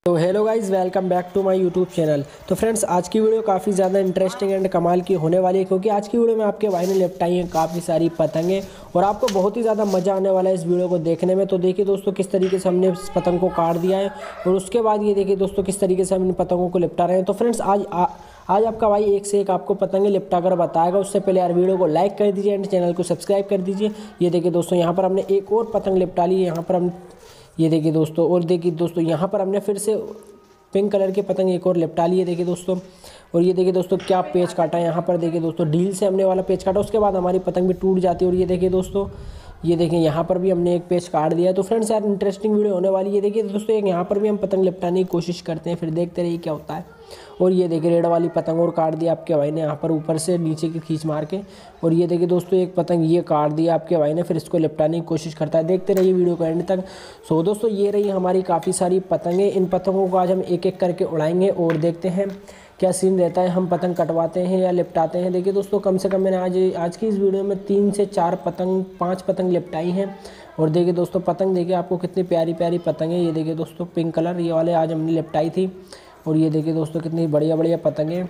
तो hello guys, welcome back to my YouTube channel. तो friends, आज की वीडियो काफ़ी ज़्यादा इंटरेस्टिंग एंड कमाल की होने वाली है, क्योंकि आज की वीडियो में आपके भाई ने निपटाई हैं काफ़ी सारी पतंगें और आपको बहुत ही ज़्यादा मज़ा आने वाला है इस वीडियो को देखने में। तो देखिए दोस्तों, किस तरीके से हमने इस पतंग को काट दिया है और उसके बाद ये देखिए दोस्तों किस तरीके से हम इन पतंगों को लिपटा रहे हैं। तो फ्रेंड्स, आज आपका भाई एक से एक आपको पतंगे लिपटा कर बताएगा। उससे पहले यार वीडियो को लाइक कर दीजिए एंड चैनल को सब्सक्राइब कर दीजिए। ये देखिए दोस्तों, यहाँ पर हमने एक और पतंग लिपटा ली है। यहाँ पर हम ये देखिए दोस्तों, और देखिए दोस्तों यहाँ पर हमने फिर से पिंक कलर की पतंग एक और लिपटा ली है। देखिए दोस्तों, और ये देखिए दोस्तों क्या पेच काटा है यहाँ पर। देखिए दोस्तों, ढील से हमने वाला पेच काटा, उसके बाद हमारी पतंग भी टूट जाती है। और ये देखिए दोस्तों, ये देखिए यहाँ पर भी हमने एक पेच काट दिया है। तो फ्रेंड्स यार, इंटरेस्टिंग वीडियो होने वाली है। देखिए दोस्तों, एक यहाँ पर भी हम पतंग लिपटाने की कोशिश करते हैं, फिर देखते रहिए क्या होता है। और ये देखिए रेड वाली पतंग और काट दिया आपके भाई ने यहाँ पर ऊपर से नीचे की खींच मार के। और ये देखिए दोस्तों, एक पतंग ये काट दिया आपके भाई ने, फिर इसको लिपटाने की कोशिश करता है। देखते रहिए वीडियो को एंड तक। सो दोस्तों, ये रही हमारी काफ़ी सारी पतंगें। इन पतंगों को आज हम एक एक करके उड़ाएंगे और देखते हैं क्या सीन रहता है। हम पतंग कटवाते हैं या लिपटाते हैं। देखिए दोस्तों, कम से कम मैंने आज की इस वीडियो में 3 से 4 पतंग 5 पतंग लिपटाई हैं। और देखिए दोस्तों, पतंग देखिए आपको कितनी प्यारी प्यारी पतंग है। ये देखिए दोस्तों, पिंक कलर ये वाले आज हमने लिपटाई थी। और ये देखिए दोस्तों, कितनी बढ़िया बढ़िया पतंगें।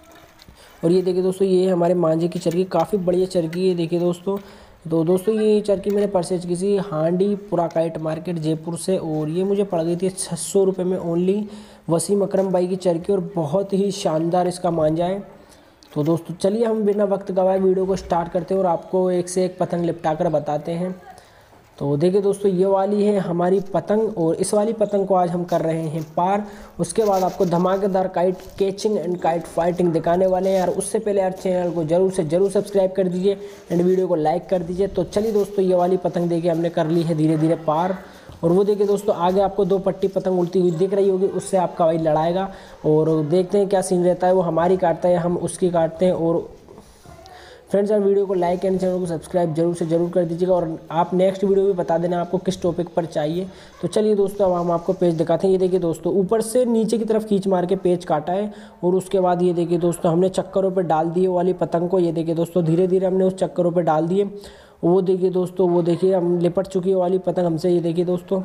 और ये देखिए दोस्तों, ये हमारे मांझे की चरखी, काफ़ी बढ़िया चरखी है। देखिए दोस्तों, तो दोस्तों ये चरखी मैंने परचेज की थी हांडी पुरा काइट मार्केट जयपुर से, और ये मुझे पड़ गई थी 600 रुपये में ओनली। वसीम अकरम भाई की चरखी और बहुत ही शानदार इसका मांझा है। तो दोस्तों चलिए, हम बिना वक्त गवाए वीडियो को स्टार्ट करते हैं और आपको एक से एक पतंग लिपटा कर बताते हैं। तो देखिए दोस्तों, ये वाली है हमारी पतंग और इस वाली पतंग को आज हम कर रहे हैं पार। उसके बाद आपको धमाकेदार kite catching and kite fighting दिखाने वाले हैं यार। उससे पहले यार चैनल को जरूर से जरूर सब्सक्राइब कर दीजिए एंड वीडियो को लाइक कर दीजिए। तो चलिए दोस्तों, ये वाली पतंग देखिए हमने कर ली है धीरे धीरे पार। और वो देखिए दोस्तों, आगे आपको 2 पट्टी पतंग उड़ती हुई दिख रही होगी, उससे आपका भाई लड़ाएगा और देखते हैं क्या सीन रहता है। वो हमारी काटता है, हम उसकी काटते हैं। और फ्रेंड्स यार, वीडियो को लाइक एंड चैनल को सब्सक्राइब जरूर से जरूर कर दीजिएगा और आप नेक्स्ट वीडियो भी बता देना आपको किस टॉपिक पर चाहिए। तो चलिए दोस्तों, अब हम आपको पेज दिखाते हैं। ये देखिए दोस्तों, ऊपर से नीचे की तरफ खींच मार के पेज काटा है। और उसके बाद ये देखिए दोस्तों, हमने चक्करों पर डाल दिए वाली पतंग को। ये देखिए दोस्तों, धीरे धीरे हमने उस चक्करों पर डाल दिए। वो देखिए दोस्तों, वो देखिए हम लिपट चुकी है वाली पतंग हमसे। ये देखिए दोस्तों,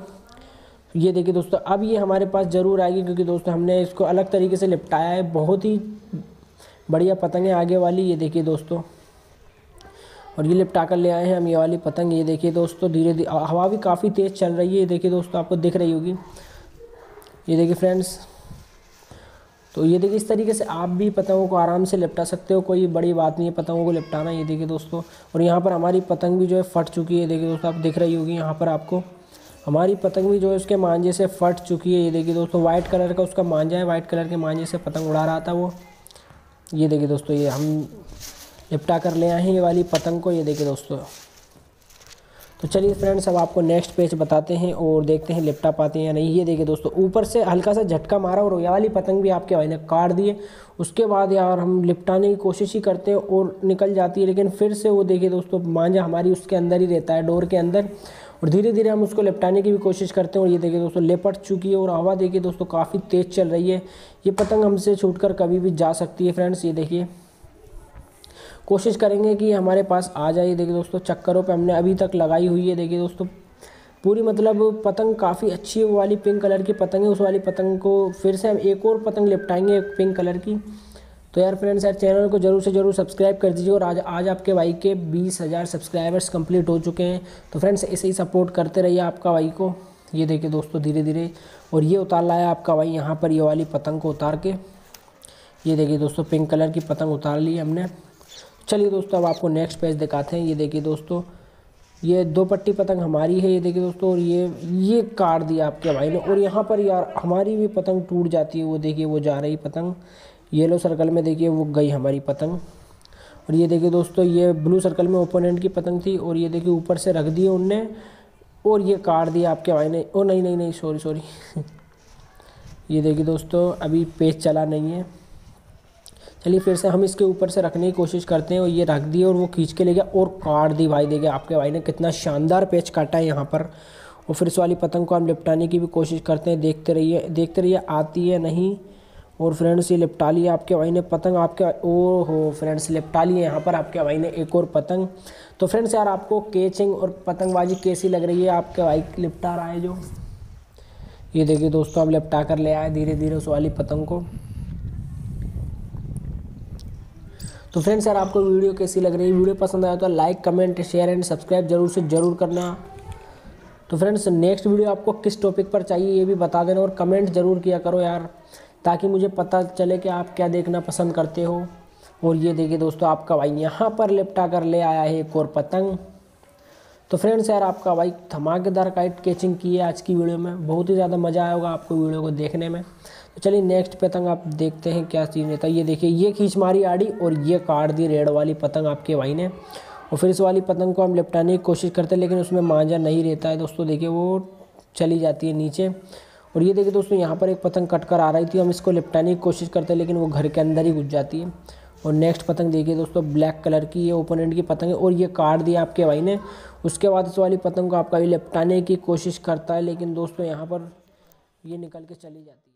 ये देखिए दोस्तों, अब ये हमारे पास ज़रूर आएगी, क्योंकि दोस्तों हमने इसको अलग तरीके से लिपटाया है। बहुत ही बढ़िया पतंग है आगे वाली। ये देखिए दोस्तों, और ये लिपटा कर ले आए हैं हम ये वाली पतंग। ये देखिए दोस्तों, धीरे धीरे हवा भी काफ़ी तेज़ चल रही है। ये देखिए दोस्तों, आपको दिख रही होगी। ये देखिए फ्रेंड्स, तो ये देखिए इस तरीके से आप भी पतंगों को आराम से लिपटा सकते हो, कोई बड़ी बात नहीं है पतंगों को लिपटाना। ये देखिए दोस्तों, और यहाँ पर हमारी पतंग भी जो है फट चुकी है। देखिए दोस्तों, आप दिख रही होगी यहाँ पर आपको हमारी पतंग भी जो है उसके मांझे से फट चुकी है। ये देखिए दोस्तों, वाइट कलर का उसका मांझा है, वाइट कलर के मांझे से पतंग उड़ा रहा था वो। ये देखिए दोस्तों, ये हम लिपटा कर ले आए हैं ये वाली पतंग को। ये देखिए दोस्तों, तो चलिए फ्रेंड्स, अब आपको नेक्स्ट पेज बताते हैं और देखते हैं लिपटा पाते हैं या नहीं। ये देखिए दोस्तों, ऊपर से हल्का सा झटका मारा और ये वाली पतंग भी आपके भाई ने काट दिए। उसके बाद यार हम लिपटाने की कोशिश ही करते हैं और निकल जाती है, लेकिन फिर से वो देखिए दोस्तों, मांझा हमारी उसके अंदर ही रहता है, डोर के अंदर। और धीरे धीरे हम उसको लिपटाने की भी कोशिश करते हैं। और ये देखिए दोस्तों, लिपट चुकी है और हवा देखिए दोस्तों काफ़ी तेज़ चल रही है। ये पतंग हमसे छूटकर कभी भी जा सकती है फ्रेंड्स। ये देखिए, कोशिश करेंगे कि हमारे पास आ जाए। देखिए दोस्तों, चक्करों पे हमने अभी तक लगाई हुई है। देखिए दोस्तों, पूरी मतलब पतंग काफ़ी अच्छी है। वो वाली पिंक कलर की पतंग है, उस वाली पतंग को फिर से हम एक और पतंग लिपटाएंगे, एक पिंक कलर की। तो यार फ्रेंड्स, यार चैनल को जरूर से जरूर सब्सक्राइब कर दीजिए। और आज आपके भाई के 20,000 सब्सक्राइबर्स कंप्लीट हो चुके हैं। तो फ्रेंड्स, ऐसे ही सपोर्ट करते रहिए आपका भाई को। ये देखिए दोस्तों, धीरे धीरे, और ये उतार लाया आपका भाई यहाँ पर ये वाली पतंग को उतार के। ये देखिए दोस्तों, पिंक कलर की पतंग उतार ली हमने। चलिए दोस्तों, अब आपको नेक्स्ट पेज दिखाते हैं। ये देखिए दोस्तों, ये 2 पट्टी पतंग हमारी है। ये देखिए दोस्तों, और ये काट दिया आपके भाई ने। और यहाँ पर यार हमारी भी पतंग टूट जाती है। वो देखिए, वो जा रही पतंग येलो सर्कल में, देखिए वो गई हमारी पतंग। और ये देखिए दोस्तों, ये ब्लू सर्कल में ओपोनेंट की पतंग थी। और ये देखिए ऊपर से रख दिए उनने और ये काट दिया आपके भाई ने। ओ नहीं नहीं नहीं, सॉरी ये देखिए दोस्तों, अभी पेज चला नहीं है। चलिए फिर से हम इसके ऊपर से रखने की कोशिश करते हैं। और ये रख दी और वो खींच के ले गया और काट दी। भाई देखिए आपके भाई ने कितना शानदार पेच काटा है यहाँ पर। और फिर इस वाली पतंग को हम लिपटाने की भी कोशिश करते हैं। देखते रहिए आती है नहीं। और फ्रेंड्स, ये लिपटा लिया आपके भाई ने पतंग आपके। ओहो फ्रेंड्स, लिपटा लिए यहाँ पर आपके भाई ने एक और पतंग। तो फ्रेंड्स यार, आपको कैचिंग और पतंगबाजी कैसी लग रही है? आपके भाई लिपटा रहा है जो, ये देखिए दोस्तों, हम लिपटा कर ले आए धीरे धीरे उस वाली पतंग को। तो फ्रेंड्स यार, आपको वीडियो कैसी लग रही है? वीडियो पसंद आया तो like comment share and subscribe जरूर से ज़रूर करना। तो फ्रेंड्स, नेक्स्ट वीडियो आपको किस टॉपिक पर चाहिए ये भी बता देना और कमेंट ज़रूर किया करो यार, ताकि मुझे पता चले कि आप क्या देखना पसंद करते हो। और ये देखिए दोस्तों, आपका भाई यहाँ पर लिपटा कर ले आया है एक और पतंग। तो फ्रेंड्स यार, आपका भाई धमाकेदार काइट कैचिंग की है आज की वीडियो में, बहुत ही ज़्यादा मज़ा आया होगा आपको वीडियो को देखने में। तो चलिए नेक्स्ट पतंग आप देखते हैं क्या चीज़ रहता है। ये देखिए, ये खींच मारी आड़ी और ये काट दी रेड वाली पतंग आपके भाई ने। और फिर इस वाली पतंग को हम लिपटाने की कोशिश करते हैं, लेकिन उसमें मांझा नहीं रहता है दोस्तों। देखिए वो चली जाती है नीचे। और ये देखिए दोस्तों, यहाँ पर एक पतंग कट कर आ रही थी, हम इसको लिपटाने की कोशिश करते हैं, लेकिन वो घर के अंदर ही घुस जाती है। और नेक्स्ट पतंग देखिए दोस्तों, ब्लैक कलर की ये ओपोनेंट की पतंग है और ये काट दिया आपके भाई ने। उसके बाद इस वाली पतंग को आपका भी लिपटाने की कोशिश करता है, लेकिन दोस्तों यहाँ पर ये निकल के चली जाती है।